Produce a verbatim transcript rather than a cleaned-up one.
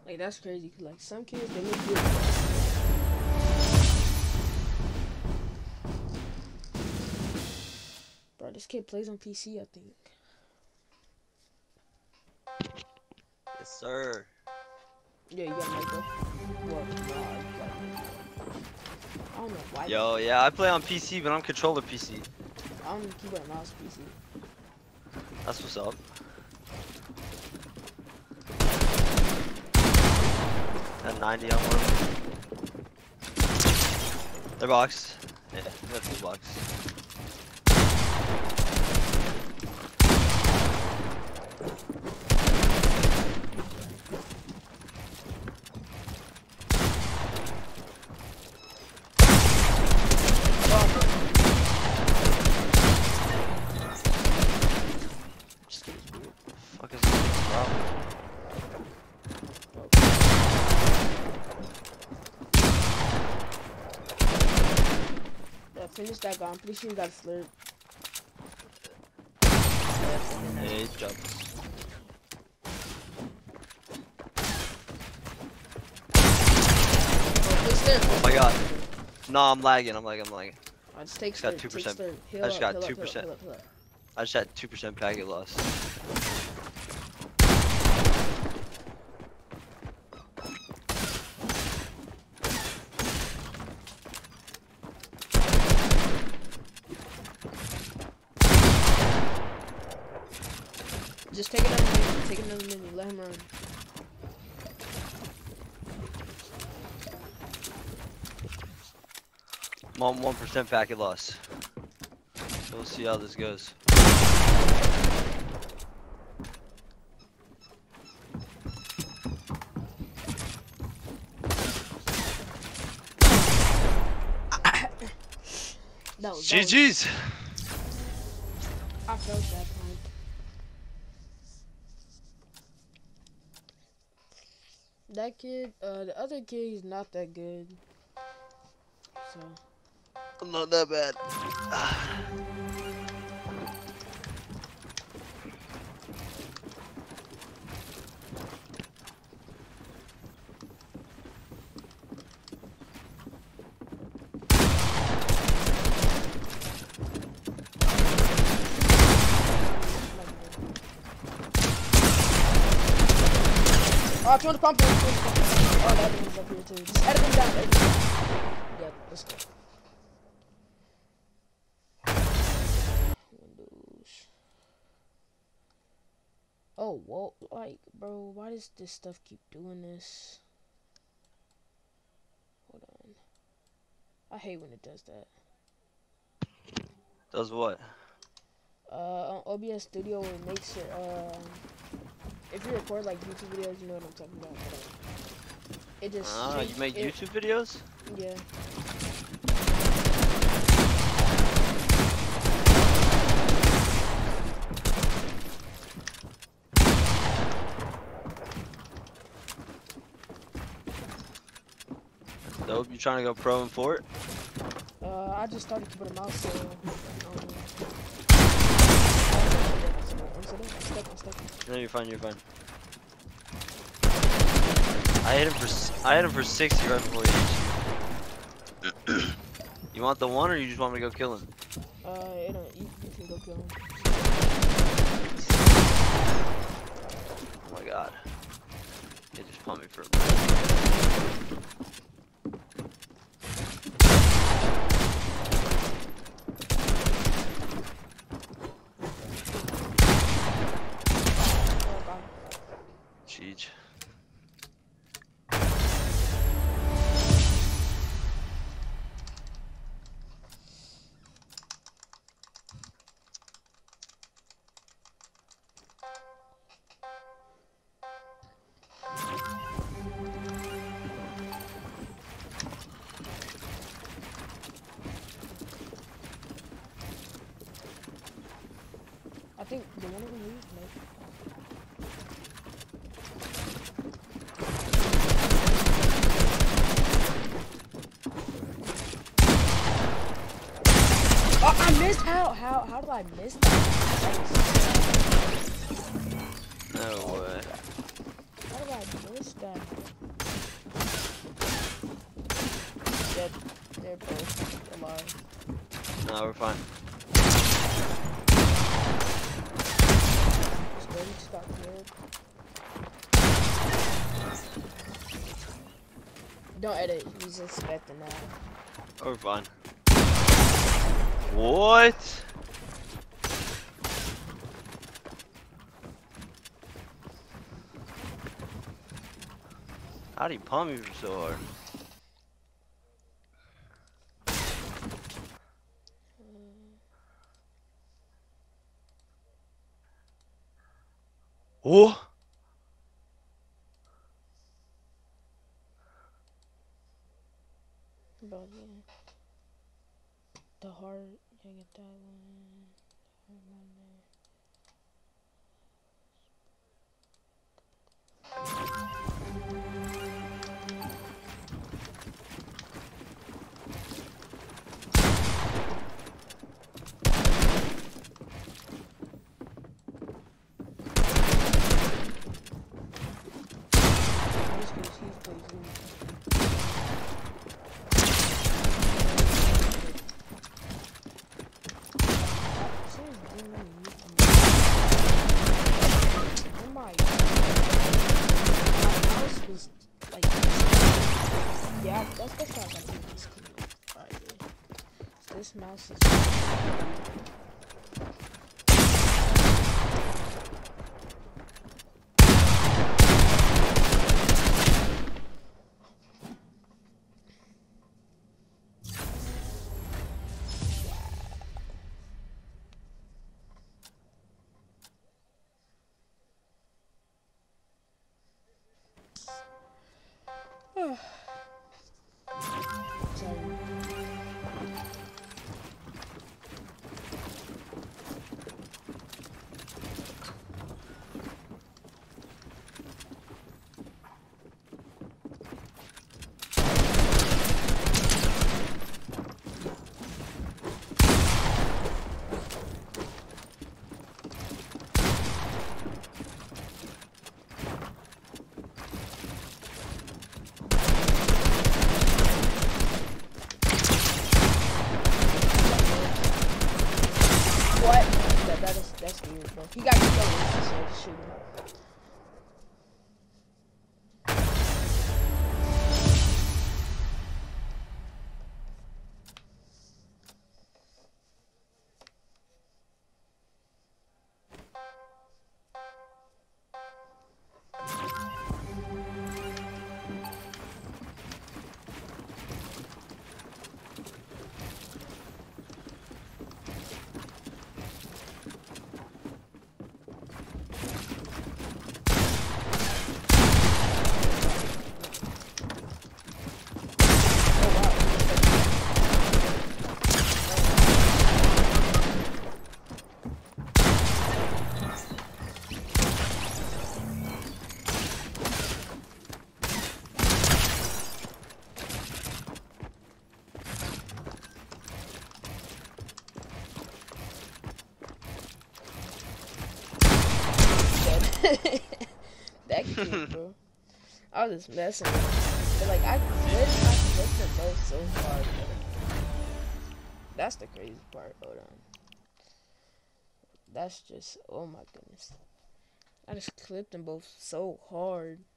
Like that's crazy. Cause like some kids they make good. Bro, this kid plays on P C, I think. Yes, sir. Yeah, you got Michael. Well, nah, you got I don't know why. Yo, yeah, I play on P C, but I'm controller P C. I don't need keyboard and mouse P C. That's what's up. At ninety on one. They're box. Yeah, that's the box. Fuck is this problem? Yeah, finish that guy. I'm pretty sure you got a slurp. Yeah, he jumped. Oh my god. No, I'm lagging, I'm lagging, I'm lagging. I just take Just got slurp, two take percent. slurp. Heal I just up, got heal up, two heal up, percent. heal up, heal up. I just had two percent packet loss. Just take another mini, take another mini, let him run. I'm on one percent packet loss. So we'll see how this goes. That was, G G's! I felt that point. That kid, uh, the other kid, he's not that good. So. I'm not that bad. Oh, two hundred pump. Oh, the other one's up here too. Just edit them down. Edit them down. Yeah, let's go. Windows. Oh, whoa. Like, bro, why does this stuff keep doing this? Hold on. I hate when it does that. Does what? Uh, on O B S Studio, it makes it, um, if you record like YouTube videos, you know what I'm talking about. But, uh, it just. Ah, you make it, YouTube videos? Yeah. Dope, you trying to go pro in Fort? Uh, I just started keyboard and mouse, so. Um, No, you're fine, you're fine. I hit him for I hit him for sixty right before he hit you. You want the one, or you just want me to go kill him? Uh, it don't, you, you can go kill him. Oh my god. He just pumped me for a minute. Jeez. I think the one of them leaves, like. Oh, I missed. How? How? How do I miss that? No way. How do I miss guy. Yep, they're both alive. No, we're fine. Steady, stop here. Don't edit, he's expecting that. Oh, we're fine. What? How do you palm me so hard? Oh! But yeah. The heart, yeah, get that one. This mouse is that's weird, bro. He got killed, so shoot him. That kid, bro. I was just messing with him. But like I clipped, I clipped them both so hard, bro. That's the crazy part. Hold on. That's just, oh my goodness. I just clipped them both so hard.